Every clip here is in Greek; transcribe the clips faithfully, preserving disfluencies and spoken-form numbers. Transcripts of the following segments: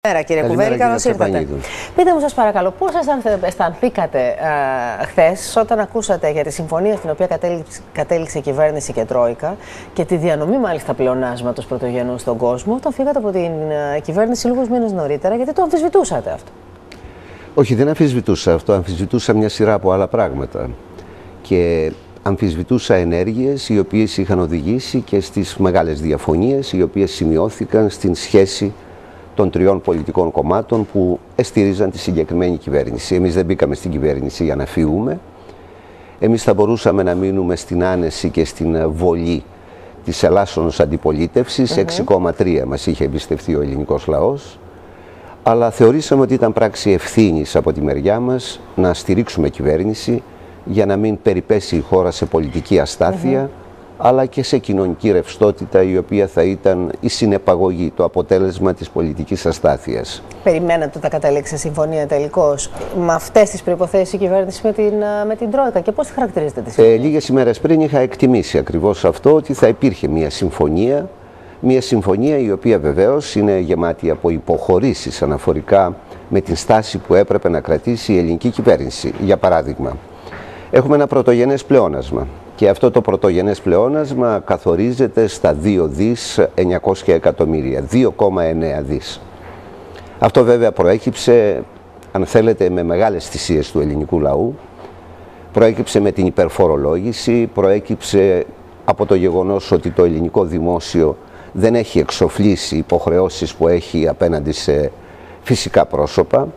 Κύριε Κουβέλη, καλώς ήρθατε. Πείτε μου, σας παρακαλώ, πώς αισθανθήκατε χθες όταν ακούσατε για τη συμφωνία στην οποία κατέληξε, κατέληξε η κυβέρνηση και Τρόικα και τη διανομή μάλιστα πλεονάσματος πρωτογενού στον κόσμο, όταν φύγατε από την κυβέρνηση λίγους μήνες νωρίτερα, γιατί το αμφισβητούσατε αυτό? Όχι, δεν αμφισβητούσα αυτό. Αμφισβητούσα μια σειρά από άλλα πράγματα. Και αμφισβητούσα ενέργειες οι οποίες είχαν οδηγήσει και στις μεγάλες διαφωνίες οι οποίες σημειώθηκαν στην σχέση των τριών πολιτικών κομμάτων που εστήριζαν τη συγκεκριμένη κυβέρνηση. Εμείς δεν μπήκαμε στην κυβέρνηση για να φύγουμε. Εμείς θα μπορούσαμε να μείνουμε στην άνεση και στην βολή της ελάσσονος αντιπολίτευσης. Mm-hmm. έξι κόμμα τρία μας είχε εμπιστευτεί ο ελληνικός λαός. Αλλά θεωρήσαμε ότι ήταν πράξη ευθύνης από τη μεριά μας να στηρίξουμε κυβέρνηση για να μην περιπέσει η χώρα σε πολιτική αστάθεια, mm-hmm. αλλά και σε κοινωνική ρευστότητα, η οποία θα ήταν η συνεπαγωγή, το αποτέλεσμα της πολιτικής αστάθειας. Περιμένατε ότι θα καταλήξει σε συμφωνία τελικώς με αυτές τις προϋποθέσεις η κυβέρνηση με την, με την Τρόικα, και πώς τη χαρακτηρίζετε τη συμφωνία? Ε, λίγες ημέρες πριν είχα εκτιμήσει ακριβώς αυτό, ότι θα υπήρχε μια συμφωνία, μια συμφωνία η οποία βεβαίως είναι γεμάτη από υποχωρήσεις αναφορικά με την στάση που έπρεπε να κρατήσει η ελληνική κυβέρνηση. Για παράδειγμα, έχουμε ένα πρωτογενές πλεόνασμα. Και αυτό το πρωτογενές πλεόνασμα καθορίζεται στα δύο δισεκατομμύρια εννιακόσια εκατομμύρια, δύο κόμμα εννέα δις. Αυτό βέβαια προέκυψε, αν θέλετε, με μεγάλες θυσίες του ελληνικού λαού, προέκυψε με την υπερφορολόγηση, προέκυψε από το γεγονός ότι το ελληνικό δημόσιο δεν έχει εξοφλήσει υποχρεώσεις που έχει απέναντι σε φυσικά πρόσωπα.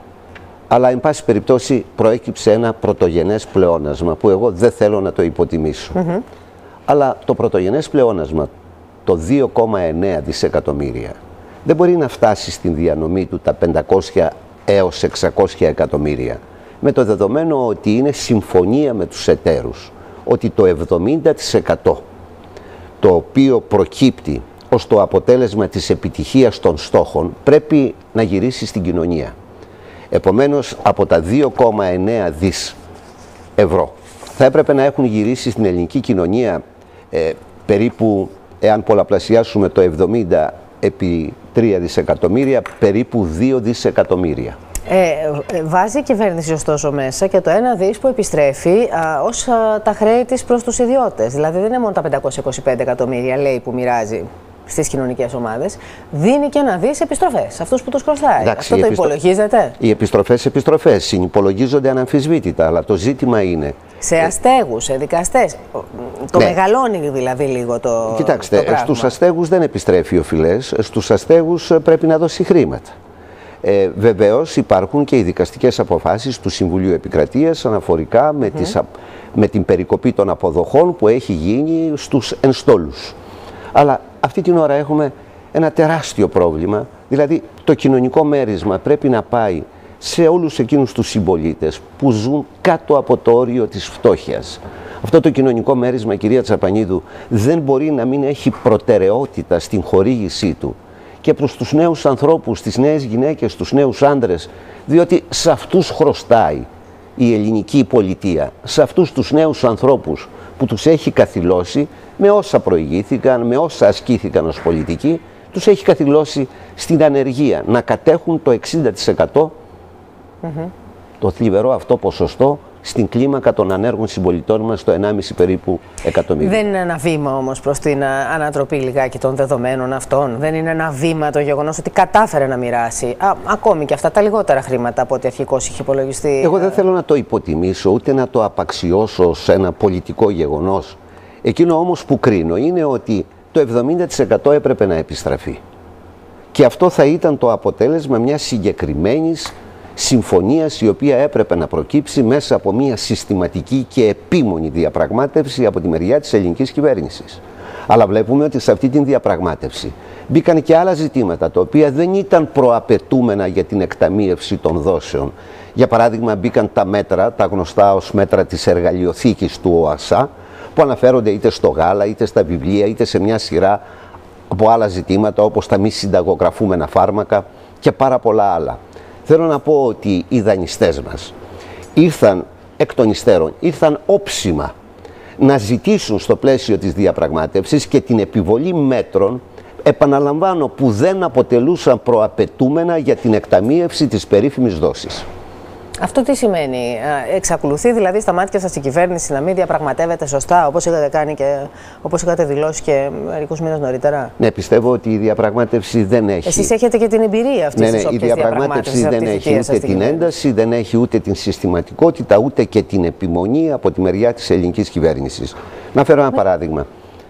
Αλλά, εν πάση περιπτώσει, προέκυψε ένα πρωτογενές πλεόνασμα που εγώ δεν θέλω να το υποτιμήσω. Mm-hmm. Αλλά το πρωτογενές πλεόνασμα, το δύο κόμμα εννέα δισεκατομμύρια, δεν μπορεί να φτάσει στην διανομή του τα πεντακόσια έως εξακόσια εκατομμύρια, με το δεδομένο ότι είναι συμφωνία με τους εταίρους, ότι το εβδομήντα τοις εκατό το οποίο προκύπτει ως το αποτέλεσμα της επιτυχίας των στόχων πρέπει να γυρίσει στην κοινωνία. Επομένως, από τα δύο κόμμα εννέα δις ευρώ θα έπρεπε να έχουν γυρίσει στην ελληνική κοινωνία ε, περίπου, εάν πολλαπλασιάσουμε το εβδομήντα επί τρία δισεκατομμύρια, περίπου δύο δισεκατομμύρια. Ε, βάζει η κυβέρνηση ωστόσο μέσα και το ένα δις που επιστρέφει α, ως α, τα χρέη της προς τους ιδιώτες. Δηλαδή δεν είναι μόνο τα πεντακόσια είκοσι πέντε εκατομμύρια, λέει, που μοιράζει στις κοινωνικές ομάδες, δίνει και να δει αυτούς, αυτούς που τους χρωστάει. Εντάξει, αυτό το επιστρο... υπολογίζετε? Οι επιστροφές, επιστροφές, συνυπολογίζονται αναμφισβήτητα, αλλά το ζήτημα είναι... Σε αστέγους, σε δικαστές, το ναι. μεγαλώνει δηλαδή λίγο το Κοιτάξτε, το πράγμα. Στους αστέγους δεν επιστρέφει οφειλές, στους αστέγους πρέπει να δώσει χρήματα. Ε, βεβαίως υπάρχουν και οι δικαστικές αποφάσεις του Συμβουλίου Επικρατείας αναφορικά με, mm. τις, με την περικοπή των αποδοχών που έχει γίνει στους ενστόλους. Αλλά αυτή την ώρα έχουμε ένα τεράστιο πρόβλημα, δηλαδή το κοινωνικό μέρισμα πρέπει να πάει σε όλους εκείνους τους συμπολίτες που ζουν κάτω από το όριο της φτώχειας. Αυτό το κοινωνικό μέρισμα, κυρία Τσαπανίδου, δεν μπορεί να μην έχει προτεραιότητα στην χορήγησή του και προς τους νέους ανθρώπους, τις νέες γυναίκες, τους νέους άντρες, διότι σε αυτούς χρωστάει η ελληνική πολιτεία, σε αυτούς τους νέους ανθρώπους που τους έχει καθυλώσει με όσα προηγήθηκαν, με όσα ασκήθηκαν ως πολιτικοί, τους έχει καθυλώσει στην ανεργία, να κατέχουν το εξήντα τοις εκατό, mm-hmm. το θλιβερό αυτό ποσοστό, στην κλίμακα των ανέργων συμπολιτών μας, στο ενάμιση περίπου εκατομμύριο. Δεν είναι ένα βήμα όμως προς την ανατροπή λιγάκι των δεδομένων αυτών? Δεν είναι ένα βήμα το γεγονός ότι κατάφερε να μοιράσει α, ακόμη και αυτά τα λιγότερα χρήματα από ό,τι αρχικώς είχε υπολογιστεί? Εγώ δεν θέλω να το υποτιμήσω, ούτε να το απαξιώσω σε ένα πολιτικό γεγονός. Εκείνο όμως που κρίνω είναι ότι το εβδομήντα τοις εκατό έπρεπε να επιστραφεί. Και αυτό θα ήταν το αποτέλεσμα μιας συγκεκριμένης συμφωνίας, η οποία έπρεπε να προκύψει μέσα από μια συστηματική και επίμονη διαπραγμάτευση από τη μεριά της ελληνικής κυβέρνησης. Αλλά βλέπουμε ότι σε αυτή την διαπραγμάτευση μπήκαν και άλλα ζητήματα, τα οποία δεν ήταν προαπαιτούμενα για την εκταμείευση των δόσεων. Για παράδειγμα, μπήκαν τα μέτρα, τα γνωστά ως μέτρα της εργαλειοθήκης του ΟΑΣΑ, που αναφέρονται είτε στο γάλα, είτε στα βιβλία, είτε σε μια σειρά από άλλα ζητήματα, όπως τα μη συνταγογραφούμενα φάρμακα και πάρα πολλά άλλα. Θέλω να πω ότι οι δανειστές μας ήρθαν εκ των υστέρων, ήρθαν όψιμα να ζητήσουν στο πλαίσιο της διαπραγμάτευσης και την επιβολή μέτρων επαναλαμβάνω, που δεν αποτελούσαν προαπαιτούμενα για την εκταμείευση της περίφημης δόσης. Αυτό τι σημαίνει? Εξακολουθεί δηλαδή στα μάτια σας η κυβέρνηση να μην διαπραγματεύεται σωστά, όπως είχατε κάνει και όπως είχατε δηλώσει και μερικούς μήνες νωρίτερα? Ναι, πιστεύω ότι η διαπραγμάτευση δεν έχει. Εσείς έχετε και την εμπειρία αυτής ναι, ναι, της όποιας η διαπραγμάτευση δεν έχει ούτε την ένταση, δεν έχει ούτε την συστηματικότητα, ούτε και την επιμονή από τη μεριά της ελληνικής κυβέρνησης. Να φέρω ένα ναι. παράδειγμα.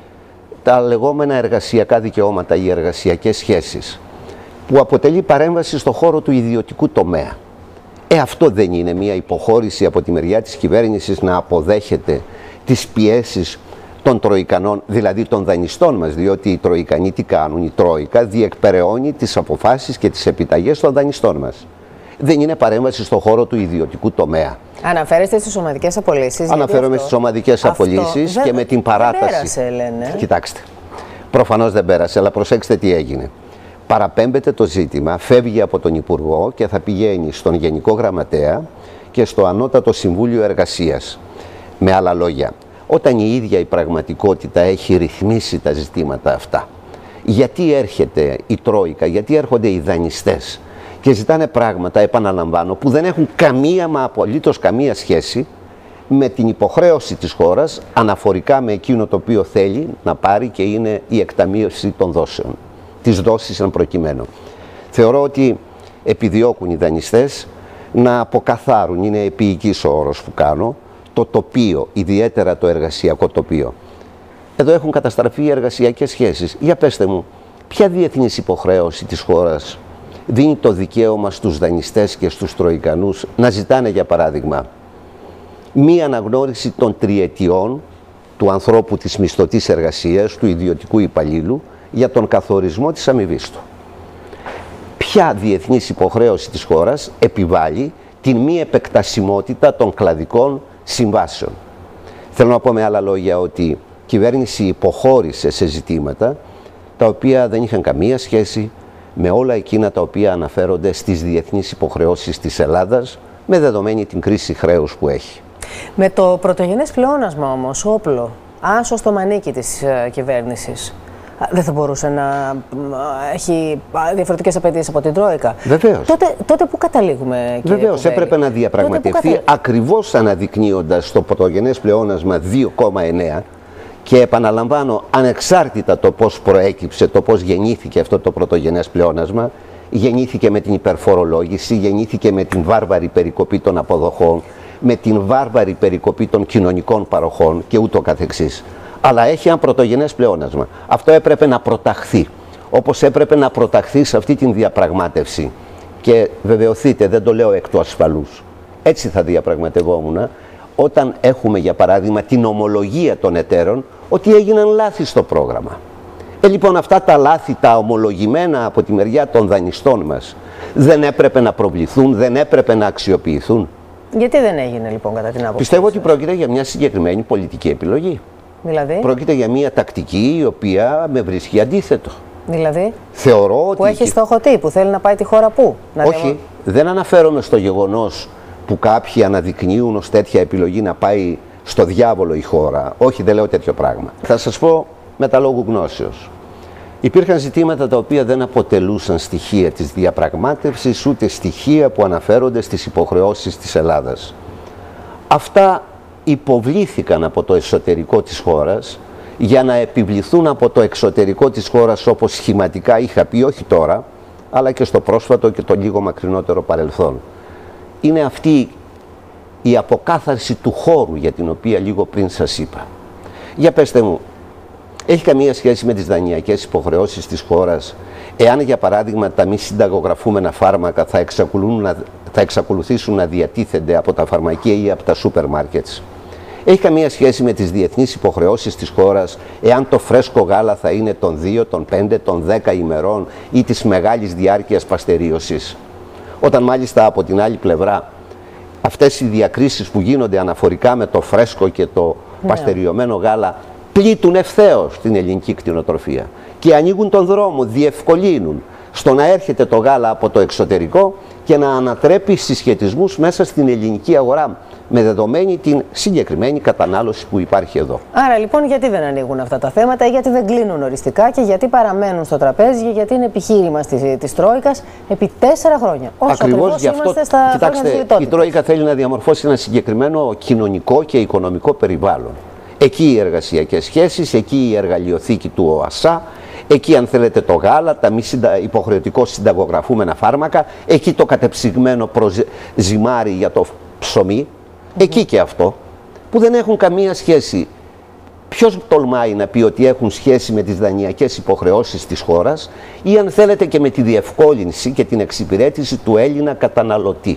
Τα λεγόμενα εργασιακά δικαιώματα, οι εργασιακές σχέσεις, που αποτελεί παρέμβαση στον χώρο του ιδιωτικού τομέα. Ε, αυτό δεν είναι μια υποχώρηση από τη μεριά της κυβέρνησης να αποδέχεται τις πιέσεις των Τροικανών, δηλαδή των δανειστών μας, διότι οι Τροικανοί τι κάνουν? Η Τρόικα διεκπεραιώνει τις αποφάσεις και τις επιταγές των δανειστών μας. Δεν είναι παρέμβαση στον χώρο του ιδιωτικού τομέα. Αναφέρεστε στις ομαδικές απολύσεις? Αναφέρομαι στις ομαδικές απολύσεις και με την παράταση. Δεν πέρασε, λένε. Κοιτάξτε, προφανώς δεν πέρασε, αλλά προσέξτε τι έγινε. Παραπέμπεται το ζήτημα, φεύγει από τον Υπουργό και θα πηγαίνει στον Γενικό Γραμματέα και στο Ανώτατο Συμβούλιο Εργασίας. Με άλλα λόγια, όταν η ίδια η πραγματικότητα έχει ρυθμίσει τα ζητήματα αυτά, γιατί έρχεται η Τρόικα, γιατί έρχονται οι δανειστές και ζητάνε πράγματα, επαναλαμβάνω, που δεν έχουν καμία μα απολύτως καμία σχέση με την υποχρέωση της χώρας αναφορικά με εκείνο το οποίο θέλει να πάρει και είναι η εκταμείευση των δόσεων. Τις δόσεις εν προκειμένου. Θεωρώ ότι επιδιώκουν οι δανειστές να αποκαθάρουν, είναι επίοικης ο όρος που κάνω, το τοπίο, ιδιαίτερα το εργασιακό τοπίο. Εδώ έχουν καταστραφεί οι εργασιακές σχέσεις. Για πέστε μου, ποια διεθνής υποχρέωση της χώρας δίνει το δικαίωμα στους δανειστές και στους Τροικανούς να ζητάνε, για παράδειγμα, μία αναγνώριση των τριετιών του ανθρώπου της μισθωτής εργασίας, του ιδιωτικού υπαλλήλου, για τον καθορισμό της αμοιβής του? Ποια διεθνής υποχρέωση της χώρας επιβάλλει την μη επεκτασιμότητα των κλαδικών συμβάσεων? Θέλω να πω με άλλα λόγια ότι η κυβέρνηση υποχώρησε σε ζητήματα τα οποία δεν είχαν καμία σχέση με όλα εκείνα τα οποία αναφέρονται στις διεθνείς υποχρεώσεις της Ελλάδας, με δεδομένη την κρίση χρέους που έχει. Με το πρωτογενές πλεόνασμα όμως, όπλο, άσο στο μανίκι της uh, κυβέρνησης, δεν θα μπορούσε να έχει διαφορετικές απαιτήσεις από την Τρόικα? Βεβαίως. Τότε, τότε πού καταλήγουμε, κύριε Βεβαίως, Κουβέλη? έπρεπε να διαπραγματευτεί κατα... ακριβώς αναδεικνύοντας το πρωτογενές πλεόνασμα δύο κόμμα εννέα και επαναλαμβάνω, ανεξάρτητα το πώς προέκυψε, το πώς γεννήθηκε αυτό το πρωτογενές πλεόνασμα, γεννήθηκε με την υπερφορολόγηση, γεννήθηκε με την βάρβαρη περικοπή των αποδοχών, με την βάρβαρη περικοπή των κοινωνικών παροχών και ούτω καθεξής. Αλλά έχει ένα πρωτογενές πλεόνασμα. Αυτό έπρεπε να προταχθεί, όπως έπρεπε να προταχθεί σε αυτή την διαπραγμάτευση. Και βεβαιωθείτε, δεν το λέω εκ του ασφαλούς. Έτσι θα διαπραγματευόμουν όταν έχουμε, για παράδειγμα, την ομολογία των εταίρων ότι έγιναν λάθη στο πρόγραμμα. Ε, λοιπόν, αυτά τα λάθη, τα ομολογημένα από τη μεριά των δανειστών μας, δεν έπρεπε να προβληθούν, δεν έπρεπε να αξιοποιηθούν? Γιατί δεν έγινε, λοιπόν, κατά την άποψη? Πιστεύω ότι πρόκειται για μια συγκεκριμένη πολιτική επιλογή. Δηλαδή? Πρόκειται για μια τακτική η οποία με βρίσκει αντίθετο. Δηλαδή? Θεωρώ που ότι... Που έχει στόχο τι, που θέλει να πάει τη χώρα πού? Να Όχι, διαβα... δεν αναφέρομαι στο γεγονός που κάποιοι αναδεικνύουν ως τέτοια επιλογή να πάει στο διάβολο η χώρα. Όχι, δεν λέω τέτοιο πράγμα. Θα σας πω με τα λόγου γνώσεως. Υπήρχαν ζητήματα τα οποία δεν αποτελούσαν στοιχεία της διαπραγμάτευσης, ούτε στοιχεία που αναφέρονται στις υποχρεώσεις της Ελλάδας. Αυτά υποβλήθηκαν από το εσωτερικό της χώρας για να επιβληθούν από το εξωτερικό της χώρας, όπως σχηματικά είχα πει, όχι τώρα, αλλά και στο πρόσφατο και το λίγο μακρινότερο παρελθόν. Είναι αυτή η αποκάθαρση του χώρου για την οποία λίγο πριν σας είπα. Για πέστε μου, έχει καμία σχέση με τις δανειακές υποχρεώσεις της χώρας εάν, για παράδειγμα, τα μη συνταγογραφούμενα φάρμακα θα, να, θα εξακολουθήσουν να διατίθενται από τα φαρμακεία ή από τα σούπερ μάρκετς? Έχει καμία σχέση με τις διεθνείς υποχρεώσεις της χώρας εάν το φρέσκο γάλα θα είναι των δύο, των πέντε, των δέκα ημερών ή της μεγάλης διάρκειας παστερίωσης? Όταν μάλιστα από την άλλη πλευρά αυτές οι διακρίσεις που γίνονται αναφορικά με το φρέσκο και το yeah. παστεριωμένο γάλα πλήττουν ευθέως την ελληνική κτηνοτροφία και ανοίγουν τον δρόμο, διευκολύνουν στο να έρχεται το γάλα από το εξωτερικό και να ανατρέπει συσχετισμούς μέσα στην ελληνική αγορά, με δεδομένη την συγκεκριμένη κατανάλωση που υπάρχει εδώ. Άρα λοιπόν, γιατί δεν ανοίγουν αυτά τα θέματα, γιατί δεν κλείνουν οριστικά και γιατί παραμένουν στο τραπέζι, γιατί είναι επιχείρημα της Τρόικας επί τέσσερα χρόνια. Όσο ακριβώς γι' αυτό, είμαστε στα κοιτάξτε, η Τρόικα θέλει να διαμορφώσει ένα συγκεκριμένο κοινωνικό και οικονομικό περιβάλλον. Εκεί οι εργασιακές σχέσεις, εκεί η εργαλειοθήκη του ΟΑΣΑ, εκεί αν θέλετε το γάλα, τα μη συντα... υποχρεωτικό συνταγογραφούμενα φάρμακα, εκεί το κατεψυγμένο ζυμάρι για το ψωμί, mm-hmm. εκεί και αυτό, που δεν έχουν καμία σχέση. Ποιος τολμάει να πει ότι έχουν σχέση με τις δανειακές υποχρεώσεις της χώρας ή αν θέλετε και με τη διευκόλυνση και την εξυπηρέτηση του Έλληνα καταναλωτή.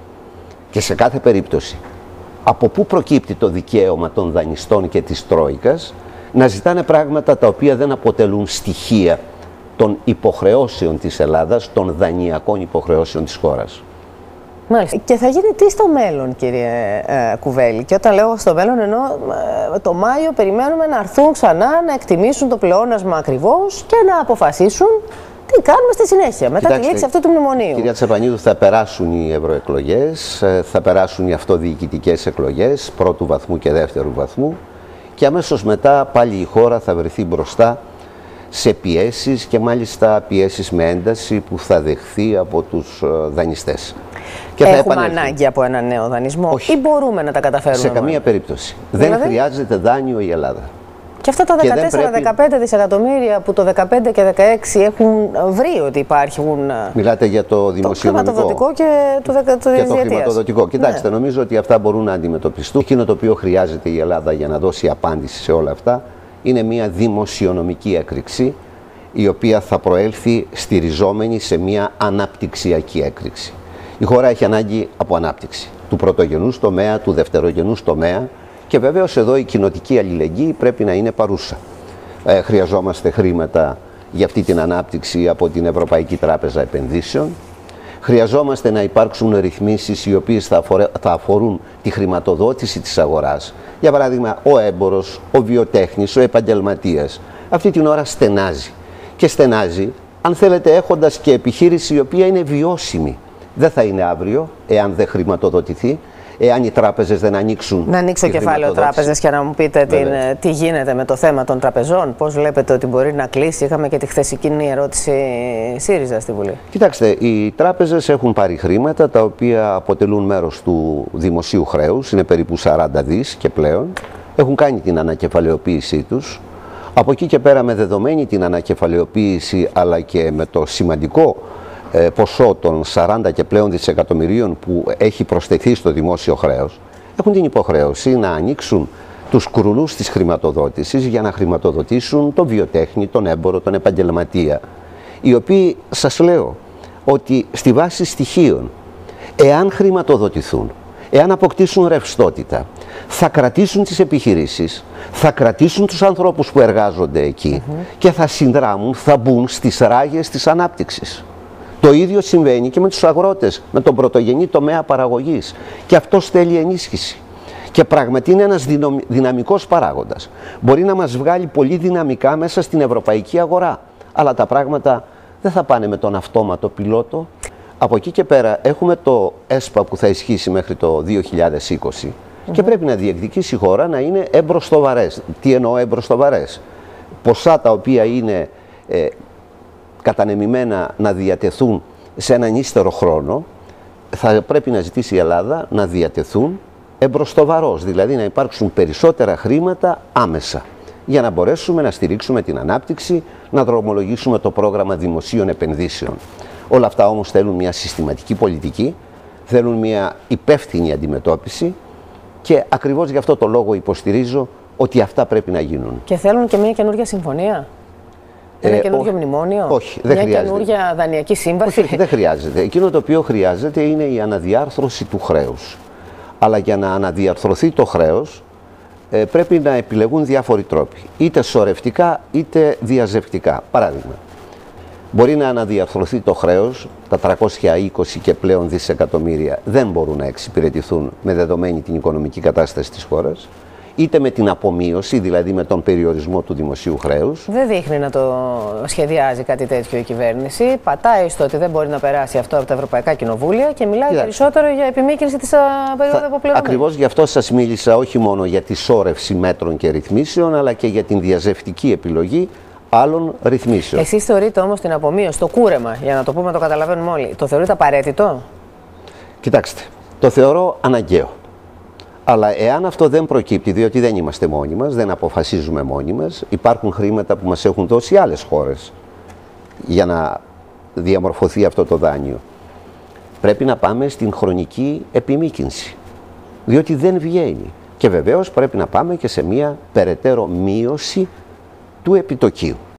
Και σε κάθε περίπτωση, από πού προκύπτει το δικαίωμα των δανειστών και της Τρόικας να ζητάνε πράγματα τα οποία δεν αποτελούν στοιχεία των υποχρεώσεων της Ελλάδας, των δανειακών υποχρεώσεων της χώρας. Μάλιστα. Και θα γίνει τι στο μέλλον, κύριε ε, Κουβέλη? Και όταν λέω στο μέλλον, εννοώ ε, το Μάιο περιμένουμε να έρθουν ξανά να εκτιμήσουν το πλεόνασμα ακριβώς και να αποφασίσουν τι κάνουμε στη συνέχεια, μετά Κοιτάξτε, τη λήξη αυτού του μνημονίου. Κυρία Τσεπανίδου, θα περάσουν οι ευρωεκλογές, θα περάσουν οι αυτοδιοικητικές εκλογές πρώτου βαθμού και δεύτερου βαθμού και αμέσως μετά πάλι η χώρα θα βρεθεί μπροστά σε πιέσεις και μάλιστα πιέσεις με ένταση που θα δεχθεί από τους δανειστές. Και Έχουμε θα ανάγκη από ένα νέο δανεισμό? Όχι. Ή μπορούμε να τα καταφέρουμε? Σε καμία περίπτωση. Δηλαδή? Δεν χρειάζεται δάνειο η Ελλάδα. Και αυτά τα δεκατέσσερα με δεκαπέντε πρέπει... δισεκατομμύρια που το δεκαπέντε και δεκαέξι έχουν βρει ότι υπάρχουν. Μιλάτε για το δημοσιονομικό. Το χρηματοδοτικό και το, δεκα... το, και το χρηματοδοτικό. Κοιτάξτε, ναι. νομίζω ότι αυτά μπορούν να αντιμετωπιστούν. Εκείνο το οποίο χρειάζεται η Ελλάδα για να δώσει απάντηση σε όλα αυτά είναι μια δημοσιονομική έκρηξη, η οποία θα προέλθει στηριζόμενη σε μια αναπτυξιακή έκρηξη. Η χώρα έχει ανάγκη από ανάπτυξη του πρωτογενούς τομέα, του δευτερογενούς τομέα. Και βεβαίως εδώ η κοινοτική αλληλεγγύη πρέπει να είναι παρούσα. Ε, χρειαζόμαστε χρήματα για αυτή την ανάπτυξη από την Ευρωπαϊκή Τράπεζα Επενδύσεων. Χρειαζόμαστε να υπάρξουν ρυθμίσεις οι οποίες θα, αφορε, θα αφορούν τη χρηματοδότηση της αγοράς. Για παράδειγμα, ο έμπορος, ο βιοτέχνης, ο επαγγελματίας. Αυτή την ώρα στενάζει. Και στενάζει, αν θέλετε, έχοντας και επιχείρηση η οποία είναι βιώσιμη. Δεν θα είναι αύριο, εάν δεν χρηματοδοτηθεί. Εάν οι τράπεζες δεν ανοίξουν. Να ανοίξω κεφάλαιο τράπεζες και να μου πείτε την, τι γίνεται με το θέμα των τραπεζών. Πώς βλέπετε ότι μπορεί να κλείσει? Είχαμε και τη χθεσινή ερώτηση ΣΥΡΙΖΑ στη Βουλή. Κοιτάξτε, οι τράπεζες έχουν πάρει χρήματα τα οποία αποτελούν μέρος του δημοσίου χρέους. Είναι περίπου σαράντα δις και πλέον. Έχουν κάνει την ανακεφαλαιοποίησή τους. Από εκεί και πέρα, με δεδομένη την ανακεφαλαιοποίηση αλλά και με το σημαντικό ποσό των σαράντα και πλέον δισεκατομμυρίων που έχει προσθεθεί στο δημόσιο χρέος, έχουν την υποχρέωση να ανοίξουν τους κρουλούς της χρηματοδότησης για να χρηματοδοτήσουν τον βιοτέχνη, τον έμπορο, τον επαγγελματία, οι οποίοι, σας λέω, ότι στη βάση στοιχείων, εάν χρηματοδοτηθούν, εάν αποκτήσουν ρευστότητα, θα κρατήσουν τις επιχειρήσεις, θα κρατήσουν τους ανθρώπους που εργάζονται εκεί mm-hmm. και θα συνδράμουν, θα μπουν στις ράγες της ανάπτυξης. Το ίδιο συμβαίνει και με τους αγρότες, με τον πρωτογενή τομέα παραγωγής. Και αυτό θέλει ενίσχυση. Και πράγματι είναι ένας δυναμικός παράγοντας. Μπορεί να μας βγάλει πολύ δυναμικά μέσα στην ευρωπαϊκή αγορά. Αλλά τα πράγματα δεν θα πάνε με τον αυτόματο πιλότο. Από εκεί και πέρα έχουμε το ΕΣΠΑ που θα ισχύσει μέχρι το δύο χιλιάδες είκοσι mm-hmm. και πρέπει να διεκδικήσει η χώρα να είναι εμπροστοβαρές. Τι εννοώ εμπροστοβαρές? Ποσά τα οποία είναι ε, κατανεμημένα να διατεθούν σε έναν ύστερο χρόνο, θα πρέπει να ζητήσει η Ελλάδα να διατεθούν εμπροστοβαρώς, δηλαδή να υπάρξουν περισσότερα χρήματα άμεσα, για να μπορέσουμε να στηρίξουμε την ανάπτυξη, να δρομολογήσουμε το πρόγραμμα δημοσίων επενδύσεων. Όλα αυτά όμως θέλουν μια συστηματική πολιτική, θέλουν μια υπεύθυνη αντιμετώπιση και ακριβώς γι' αυτό το λόγο υποστηρίζω ότι αυτά πρέπει να γίνουν. Και θέλουν και μια καινούργια συμφωνία. Ένα ε, καινούργιο ό, μνημόνιο, όχι, δεν μια χρειάζεται. καινούργια δανειακή σύμβαση. Όχι, δεν χρειάζεται. Εκείνο το οποίο χρειάζεται είναι η αναδιάρθρωση του χρέους. Αλλά για να αναδιαρθρωθεί το χρέος ε, πρέπει να επιλεγούν διάφοροι τρόποι. Είτε σωρευτικά είτε διαζευτικά. Παράδειγμα, μπορεί να αναδιαρθρωθεί το χρέος, τα τριακόσια είκοσι και πλέον δισεκατομμύρια δεν μπορούν να εξυπηρετηθούν με δεδομένη την οικονομική κατάσταση της χώρας. είτε με την απομείωση, δηλαδή με τον περιορισμό του δημοσίου χρέους. Δεν δείχνει να το σχεδιάζει κάτι τέτοιο η κυβέρνηση. Πατάει στο ότι δεν μπορεί να περάσει αυτό από τα Ευρωπαϊκά Κοινοβούλια και μιλάει Κοιτάξτε. περισσότερο για επιμήκυνση της περίοδου αποπληρωμής. Ακριβώς γι' αυτό σας μίλησα όχι μόνο για τη σώρευση μέτρων και ρυθμίσεων, αλλά και για την διαζευτική επιλογή άλλων ρυθμίσεων. Εσείς θεωρείτε όμως την απομείωση, το κούρεμα, για να το πούμε, το καταλαβαίνουμε όλοι, το θεωρείτε απαραίτητο? Κοιτάξτε, το θεωρώ αναγκαίο. Αλλά εάν αυτό δεν προκύπτει, διότι δεν είμαστε μόνοι μας, δεν αποφασίζουμε μόνοι μας, υπάρχουν χρήματα που μας έχουν δώσει άλλες χώρες για να διαμορφωθεί αυτό το δάνειο. Πρέπει να πάμε στην χρονική επιμήκυνση, διότι δεν βγαίνει. Και βεβαίως πρέπει να πάμε και σε μια περαιτέρω μείωση του επιτοκίου.